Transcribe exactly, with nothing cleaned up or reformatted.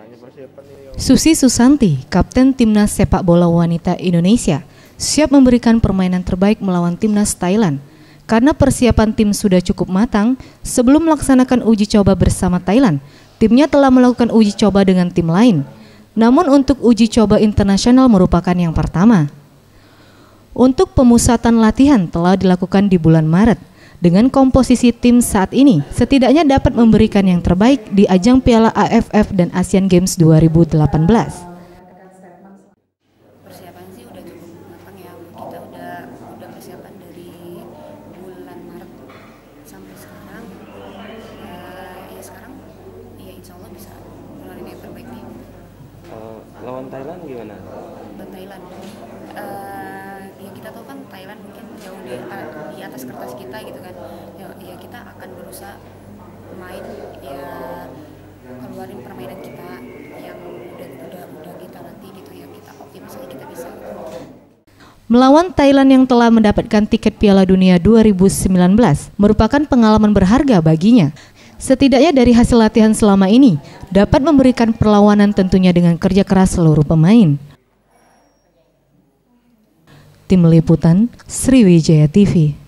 Susi Susanti, Kapten Timnas Sepak Bola Wanita Indonesia, siap memberikan permainan terbaik melawan Timnas Thailand. Karena persiapan tim sudah cukup matang, sebelum melaksanakan uji coba bersama Thailand, timnya telah melakukan uji coba dengan tim lain. Namun untuk uji coba internasional merupakan yang pertama. Untuk pemusatan latihan telah dilakukan di bulan Maret. Dengan komposisi tim saat ini, setidaknya dapat memberikan yang terbaik di ajang Piala A F F dan Asian Games dua ribu delapan belas. Persiapan sih udah cukup matang ya, kita udah udah persiapan dari bulan Maret sampai sekarang. Ya, ya sekarang, ya insya Allah bisa ngeluarin yang terbaik nih. Uh, lawan Thailand gimana? Lawan Thailand, uh, ya kita tahu kan Thailand mungkin jauh di, di atas kertas kita gitu kan. Ya, ya kita akan berusaha main ya keluarin permainan kita yang udah udah udah kita latih gitu ya, kita oke misalnya kita bisa. Melawan Thailand yang telah mendapatkan tiket Piala Dunia dua ribu sembilan belas merupakan pengalaman berharga baginya. Setidaknya dari hasil latihan selama ini dapat memberikan perlawanan tentunya dengan kerja keras seluruh pemain. Tim Liputan Sriwijaya T V.